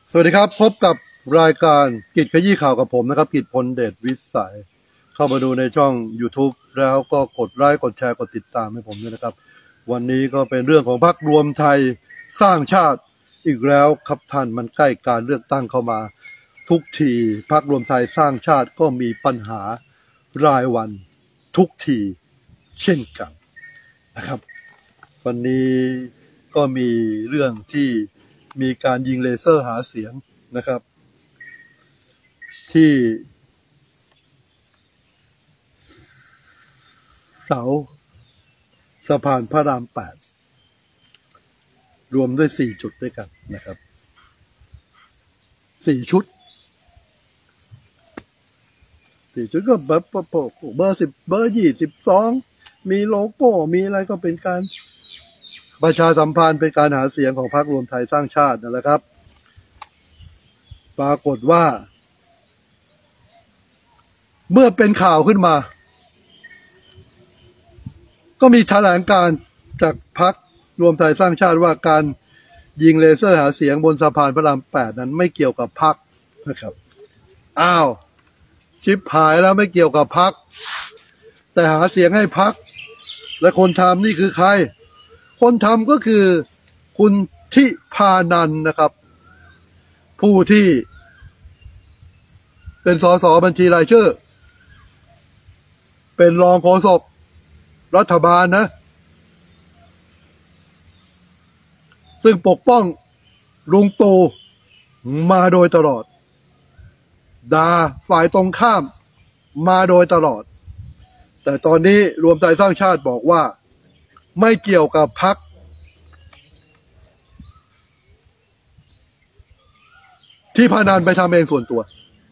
สวัสดีครับพบกับรายการกิจขยี้ข่าวกับผมนะครับกิจพลเดชวิสัยเข้ามาดูในช่อง YouTube แล้วก็กดไลค์กดแชร์กดติดตามให้ผมด้วยนะครับวันนี้ก็เป็นเรื่องของพรรครวมไทยสร้างชาติอีกแล้วครับท่านมันใกล้การเลือกตั้งเข้ามาทุกทีพรรครวมไทยสร้างชาติก็มีปัญหารายวันทุกทีเช่นกันนะครับวันนี้ก็มีเรื่องที่มีการยิงเลเซอร์หาเสียงนะครับที่เสาสะพานพระราม 8รวมด้วย4จุดด้วยกันนะครับ4ชุดก็แบบเบอร์10เบอร์22มีโลโก้มีอะไรก็เป็นการประชาสัมพันธ์เป็นการหาเสียงของพรรครวมไทยสร้างชาตินั่นแหละครับปรากฏว่าเมื่อเป็นข่าวขึ้นมาก็มีแถลงการจากพรรครวมไทยสร้างชาติว่าการยิงเลเซอร์หาเสียงบนสะพานพระราม 8นั้นไม่เกี่ยวกับพรรคนะครับอ้าวชิบหายแล้วไม่เกี่ยวกับพรรคแต่หาเสียงให้พรรคและคนทำนี่คือใครคนทำก็คือคุณทิพานันท์นะครับผู้ที่เป็นสสบัญชีรายชื่อเป็นรองโฆษกรัฐบาลนะซึ่งปกป้องลุงตู่มาโดยตลอดด่าฝ่ายตรงข้ามมาโดยตลอดแต่ตอนนี้รวมไทยสร้างชาติบอกว่าไม่เกี่ยวกับพรรคที่พานันท์ไปทำเองส่วนตัว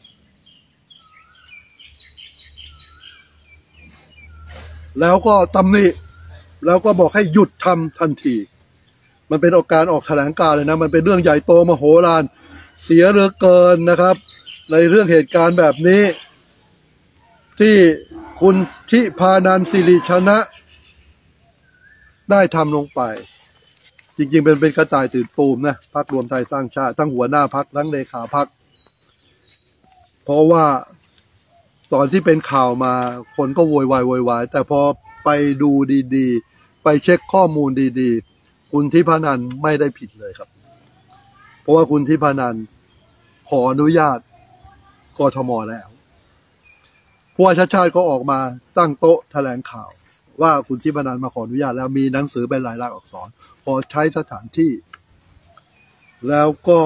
แล้วก็ตำหนิแล้วก็บอกให้หยุดทำทันทีมันเป็นการออกแถลงการณ์เลยนะมันเป็นเรื่องใหญ่โตมโหฬารเสียเหลือเกินนะครับในเรื่องเหตุการณ์แบบนี้ที่คุณทิพานันท์สิริชนะได้ทำลงไปจริงๆเป็นกระต่ายตื่นตูมนะพรรครวมไทยสร้างชาติทั้งหัวหน้าพรรคทั้งเลขาพรรคเพราะว่าตอนที่เป็นข่าวมาคนก็โวยวายแต่พอไปดูดีๆไปเช็คข้อมูลดีๆคุณทิพานันท์ไม่ได้ผิดเลยครับเพราะว่าคุณทิพานันท์ขออนุญาตกทมแล้วผู้ว่าชาติชาติก็ออกมาตั้งโต๊ะแถลงข่าวว่าคุณทิพานันท์มาขออนุญาตแล้วมีหนังสือเป็นลายลักษณ์อักษรขอใช้สถานที่แล้วก็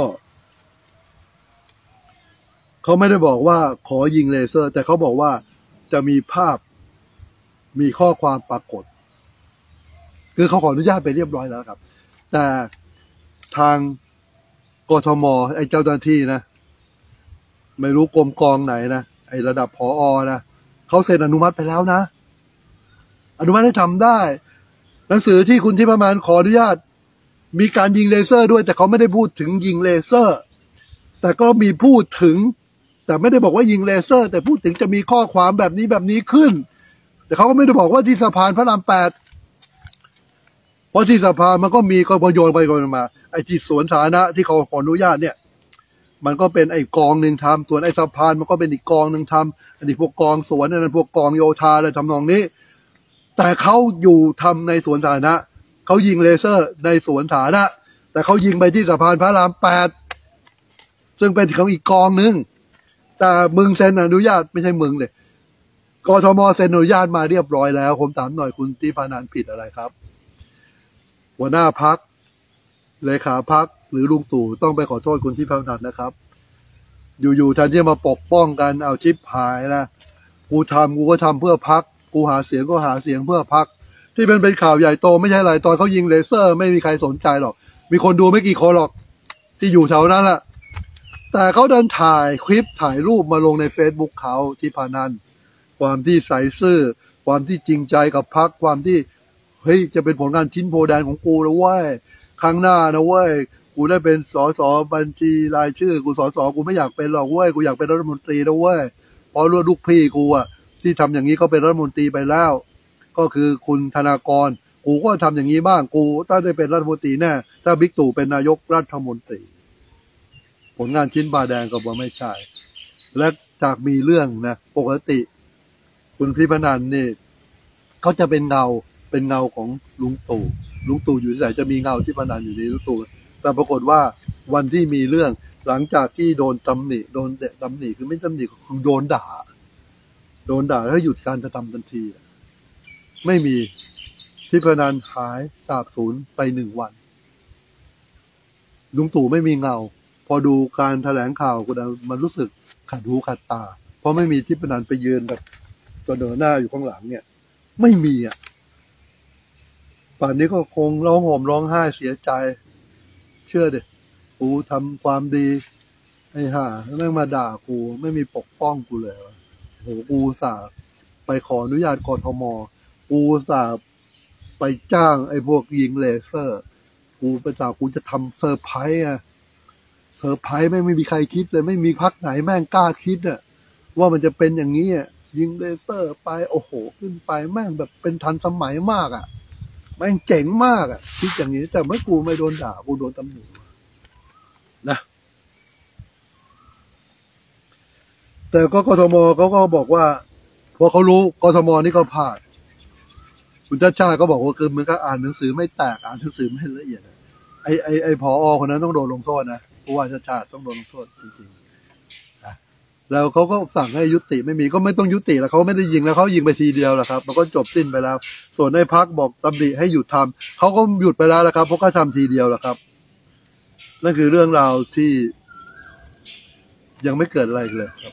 เขาไม่ได้บอกว่าขอยิงเลเซอร์แต่เขาบอกว่าจะมีภาพมีข้อความปรากฏคือเขาขออนุญาตไปเรียบร้อยแล้วครับแต่ทางกทมไอ้เจ้าหน้าที่นะไม่รู้กรมกองไหนนะไอ้ระดับผอ.นะเขาเซ็นอนุมัติไปแล้วนะอนุมัติให้ทำได้หนังสือที่คุณทิพานันท์ขออนุญาตมีการยิงเลเซอร์ด้วยแต่เขาไม่ได้พูดถึงยิงเลเซอร์แต่ก็มีพูดถึงแต่ไม่ได้บอกว่ายิงเลเซอร์แต่พูดถึงจะมีข้อความแบบนี้ขึ้นแต่เขาก็ไม่ได้บอกว่าที่สะพานพระราม 8เพราะที่สะพานมันก็มีก็โยนไปโยนมาไอ้ที่สวนสาธารณะที่เขาขออนุญาตเนี่ยมันก็เป็นไอ้กองหนึ่งทำส่วนไอ้สะพานมันก็เป็นอีกกองหนึ่งทำอันนี้พวกกองสวนอันนั้นพวกกองโยธาอะไรทำนองนี้แต่เขาอยู่ทำในสวนสาธารณะเขายิงเลเซอร์ในสวนสาธารณะแต่เขายิงไปที่สะพานพระราม 8ซึ่งเป็นของอีกกองหนึ่งแต่มึงเซ็นอนุญาตไม่ใช่มึงเลยกทมเซ็นอนุญาตมาเรียบร้อยแล้วผมถามหน่อยคุณทิพานันท์ผิดอะไรครับหัวหน้าพรรคเลขาพรรคหรือลุงตู่ต้องไปขอโทษคุณทิพานันท์นะครับอยู่ๆแทนที่มาปกป้องกันเอาชิปหายนะกูก็ทำเพื่อพรรคกูหาเสียงก็หาเสียงเพื่อพรรคที่เป็นข่าวใหญ่โตไม่ใช่อะไรตอนเขายิงเลเซอร์ไม่มีใครสนใจหรอกมีคนดูไม่กี่คนหรอกที่อยู่แถวนั้นแหละแต่เขาเดินถ่ายคลิปถ่ายรูปมาลงใน Facebook เขาทิพานันท์ความที่ใส่ซื่อความที่จริงใจกับพรรคความที่เฮ้ยจะเป็นผลงานชิ้นโพแดนของกูนะเว้ยครั้งหน้านะเว้ยกูได้เป็นสสบัญชีรายชื่อกูสสกูไม่อยากเป็นหรอกเว้ยกูอยากเป็นรัฐมนตรีนะเว้ยเพราะลูกพี่กูอะที่ทำอย่างนี้ก็เป็นรัฐมนตรีไปแล้วก็คือคุณธนากรกูก็ทำอย่างนี้บ้างกูถ้าได้เป็นรัฐมนตรีแน่ถ้าบิ๊กตู่เป็นนายกรัฐมนตรีผลงานชิ้นบาแดงก็บอกไม่ใช่ และจากมีเรื่องนะปกติคุณพิพนันนี่เขาจะเป็นเงาของลุงตู่อยู่ที่ไหนจะมีเงาที่พนันอยู่ในลุงตู่แต่ปรากฏว่าวันที่มีเรื่องหลังจากที่โดนตำหนิคือไม่ตำหนิคือโดนด่าแล้วหยุดการกระทำทันทีไม่มีที่พนันหายสาบสูญไป1 วันลุงตู่ไม่มีเงาพอดูการแถลงข่าวก็มันรู้สึกขัดหูขัดตาเพราะไม่มีที่พนันไปยืนแบบตัวเดินหน้าอยู่ข้างหลังเนี่ยไม่มีป่านนี้ก็คงร้องห่มร้องไห้เสียใจเชื่อดิกูทำความดีไอ้ห่าแม่งมาด่ากูไม่มีปกป้องกูเลยโหกูสาบไปขออนุญาตกทมกูสาบไปจ้างไอ้พวกยิงเลเซอร์กูไปสาบกูจะทำเซอร์ไพรส์เซอร์ไพรส์ไม่มีใครคิดเลยไม่มีพรรคไหนแม่งกล้าคิดว่ามันจะเป็นอย่างนี้ยิงเลเซอร์ไปโอ้โหขึ้นไปแม่งแบบเป็นทันสมัยมากแม่งเจ๋งมากคิดอย่างนี้แต่เมื่อกูไม่โดนด่ากูโดนตำหนินะแต่ก็กทมเขาก็บอกว่าพอเขารู้กทมนี่เขาพลาดคุณชาติชาติก็บอกว่าคือมันก็อ่านหนังสือไม่แตกอ่านหนังสือไม่ละเอียดไอผอ.คนนั้นต้องโดนลงโทษนะผู้ว่าชาติชาติต้องโดนลงโทษจริงๆนะแล้วเขาก็สั่งให้ยุติไม่มีก็ไม่ต้องยุติแล้วเขาไม่ได้ยิงแล้วเขายิงไปทีเดียวแหละครับมันก็จบสิ้นไปแล้วส่วนในพรรคบอกตำหนิให้หยุดทำเขาก็หยุดไปแล้วละครับเพราะเขาทำทีเดียวแหละครับนั่นคือเรื่องราวที่ยังไม่เกิดอะไรเลยครับ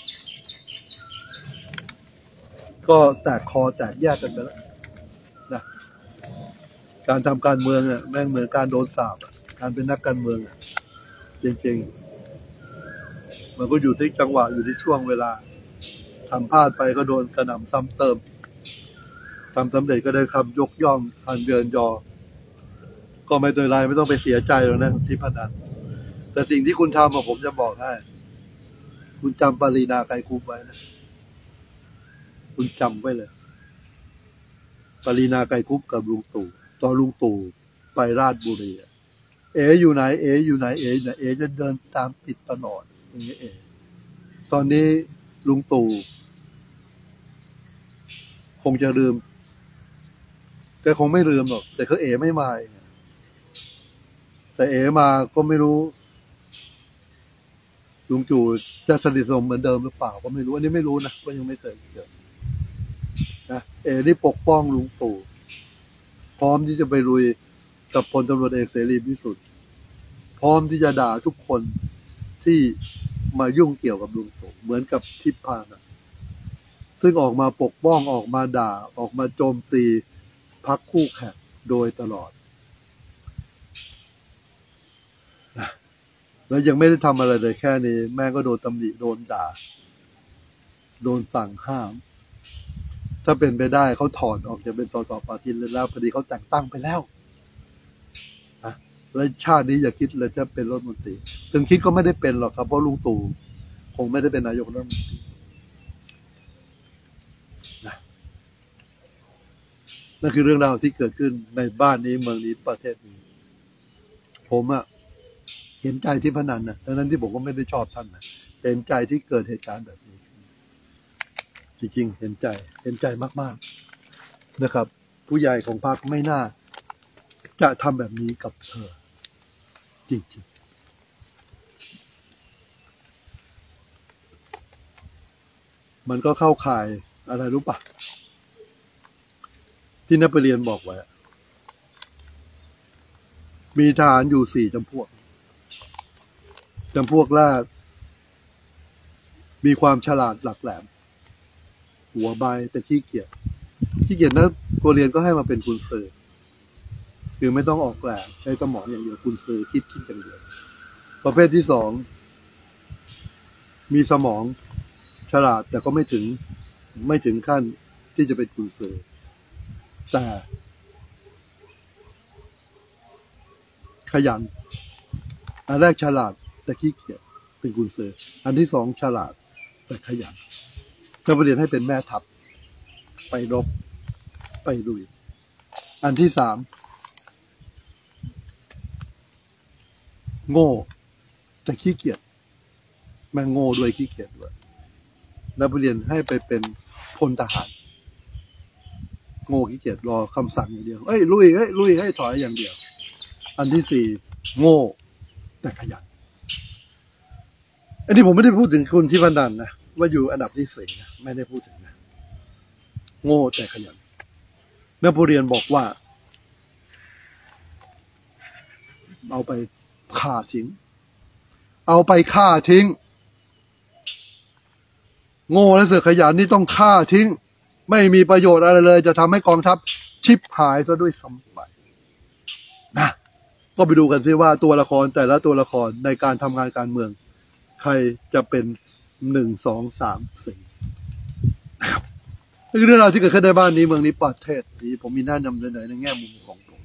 ก็แตกคอแตกแยกกันไปแล้วนะการทำการเมืองแม่งเหมือนการโดนสาปการเป็นนักการเมืองจริงๆมันก็อยู่ที่จังหวะอยู่ที่ช่วงเวลาทำพลาดไปก็โดนกระหน่ำซ้ำเติมทำสำเร็จก็ได้คำยกย่องพันเยินยอก็ไม่โดยไรไม่ต้องไปเสียใจหรอกนะที่พนันแต่สิ่งที่คุณทำผมจะบอกให้คุณจำปรีนาไกรคุปไว้นะคุณจำไว้เลยปรีนาไกรคุปกับลุงตู่ตอนลุงตู่ไปราชบุรีอยู่ไหนอยู่ไหนจะเดินตามติดตลอดอย่างนี้ตอนนี้ลุงตู่คงจะลืมแกคงไม่ลืมหรอกแต่เขาไม่มาแต่มาก็ไม่รู้ลุงตู่จะสนิทสนมเหมือนเดิมหรือเปล่าก็ไม่รู้อันนี้ไม่รู้นะก็ยังไม่เคยเจอนะนี่ปกป้องลุงตู่พร้อมที่จะไปลุยกับพลตำรวจเอกเสรีพิสุทธิ์พร้อมที่จะด่าทุกคนที่มายุ่งเกี่ยวกับลุงตู่เหมือนกับทิพย์พานะซึ่งออกมาปกป้องออกมาด่าออกมาโจมตีพรรคคู่แข่งโดยตลอดแล้วยังไม่ได้ทำอะไรเลยแค่นี้แม่ก็โดนตำหนิโดนด่าโดนสั่งห้ามถ้าเป็นไปได้เขาถอนออกจากเป็นสสปาร์ตี้แล้วพอดีเขาแต่งตั้งไปแล้วแล้วชาตินี้อย่าคิดเลยจะเป็นรัฐมนตรีถึงคิดก็ไม่ได้เป็นหรอกครับเพราะลุงตู่คงไม่ได้เป็นนายกรัฐมนตรีนั่นคือเรื่องราวที่เกิดขึ้นในบ้านนี้เมืองนี้ประเทศนี้ผมเห็นใจที่พนันนะดังนั้นที่ผมก็ไม่ได้ชอบท่านนะเห็นใจที่เกิดเหตุการณ์แบบนี้จริงๆเห็นใจมากๆนะครับผู้ใหญ่ของพรรคไม่น่าจะทำแบบนี้กับเธอจริงๆมันก็เข้าข่ายอะไรรู้ปะที่นักเรียนบอกไว้มีทหารอยู่4 จำพวกแรกมีความฉลาดหลักแหลมหัวใบแต่ขี้เกียจนะตัวเรียนก็ให้มาเป็นกุญสือคือไม่ต้องออกแรงใช้สมองอย่างเดียวกุญสือคิดอย่างเดียวประเภทที่2มีสมองฉลาดแต่ก็ไม่ถึงขั้นที่จะเป็นกุญสือแต่ขยันอันแรกฉลาดแต่ขี้เกียจเป็นกุญสืออันที่2ฉลาดแต่ขยันจะเรียนให้เป็นแม่ทัพไปรบไปลุยอันที่3โง่แต่ขี้เกียจแม่งโง่ด้วยขี้เกียจด้วยนักเรียนให้ไปเป็นพลทหารโง่ขี้เกียจรอคำสั่งอย่างเดียวลุยให้ถอยอย่างเดียวอันที่สี่โง่แต่ขยันอันนี้ผมไม่ได้พูดถึงคุณที่พันดันนะว่าอยู่อันดับที่สี่นะไม่ได้พูดถึงนะโง่แต่ขยันนโปเลียนบอกว่าเอาไปฆ่าทิ้งเอาไปฆ่าทิ้งโง่และเสือกขยันนี่ต้องฆ่าทิ้งไม่มีประโยชน์อะไรเลยจะทำให้กองทัพชิบหายซะด้วยซ้ำไปนะก็ไปดูกันซิว่าตัวละครแต่ละตัวละครในการทำงานการเมืองใครจะเป็น1 2 3 4นะครับนี่คือเรื่องราวที่เกิดขึ้นในบ้านนี้เมืองนี้ประเทศนี้ผมมีหน้านำเสนอในแง่มุมของผม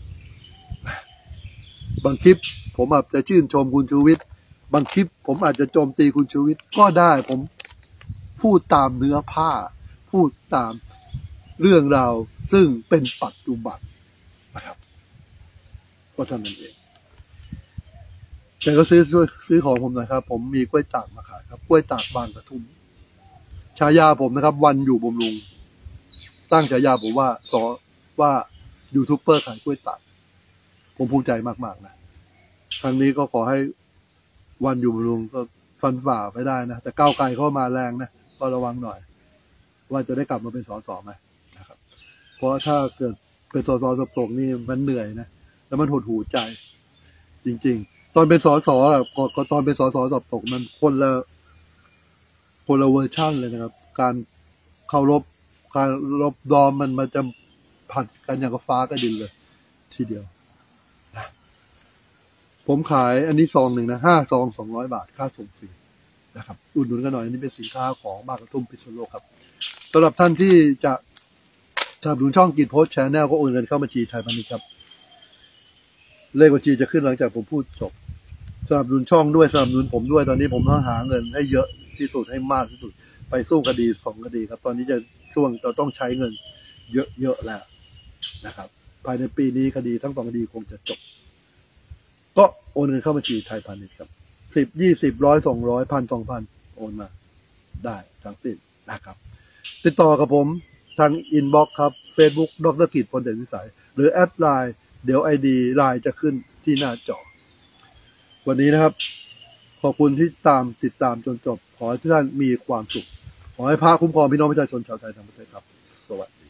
บางคลิปผมอาจจะชื่นชมคุณชูวิทย์บางคลิปผมอาจจะโจมตีคุณชูวิทย์ก็ได้ผมพูดตามเนื้อผ้าพูดตามเรื่องราวซึ่งเป็นปัจจุบันนะครับก็เท่านั้นเองแต่ก็ซื้อของผมนะครับผมมีกล้วยตากมาขายครับกล้วยตากบางกระทุ่มฉายาผมนะครับวันอยู่บำรุงตั้งฉายาผมว่ายูทูบเบอร์ขายกล้วยตากผมภูมิใจมากๆนะครั้งนี้ก็ขอให้วันอยู่บำรุงก็ฟันฝ่าไปได้นะแต่ก้าวไกลเข้ามาแรงนะก็ระวังหน่อยว่าจะได้กลับมาเป็นสสไหมนะครับเพราะถ้าเกิดเป็นสสสบนี่มันเหนื่อยนะแล้วมันหดหูใจจริงๆตอนเป็นสสก็ตอนเป็นสสสอบตกมันคนละเวอร์ชั่นเลยนะครับการเคารพการรบดอมมันจะผัดกันอย่างกับฟ้ากับดินเลยทีเดียวนะผมขายอันนี้ซองหนึ่งนะ5 ซอง 200 บาทค่าส่งฟรีนะครับอุดหนุนกันหน่อยอันนี้เป็นสินค้าของบางกระทุ่มพิษณุโลกครับสำหรับท่านที่จะสนับสนุนช่องกิจโพสต์แชนแนลก็โอนเงินเข้าบัญชีไทยพาณิชย์ครับเลขบัญชีจะขึ้นหลังจากผมพูดจบสนับสนุนช่องด้วยสนับสนุนผมด้วยตอนนี้ผมต้องหาเงินให้เยอะที่สุดให้มากที่สุดไปสู้คดี2 คดีครับตอนนี้จะช่วงเราต้องใช้เงินเยอะๆแล้วนะครับภายในปีนี้คดีทั้ง2 คดีคงจะจบก็โอนเงินเข้าบัญชีไทยพาณิชย์ครับ10 20 100 200 1,000 2,000โอนมาได้ทั้งสิ้นนะครับติดต่อกับผมทางอินบ็อกซ์ครับ Facebook ดร.กิจ พลเด่นวิสัยหรือแอดไลน์เดี๋ยว ID ไลน์จะขึ้นที่หน้าจอวันนี้นะครับขอบคุณที่ติดตามจนจบขอให้ทุกท่านมีความสุขขอให้พระคุ้มครองพี่น้องประชาชนชาวไทยทั้งประเทศครับสวัสดี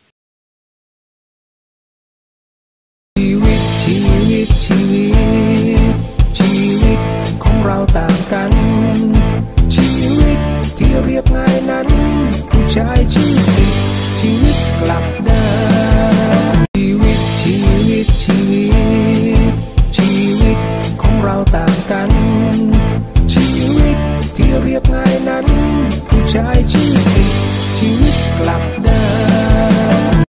ชีวิตของเราต่างกันชีวิตที่เรียบง่ายนั้นผู้ชายชื่อติดชีวิตกลับได้ชีวิตของเราต่างกันชีวิตที่เรียบง่ายนั้นผู้ชายชื่อติดชีวิตกลับ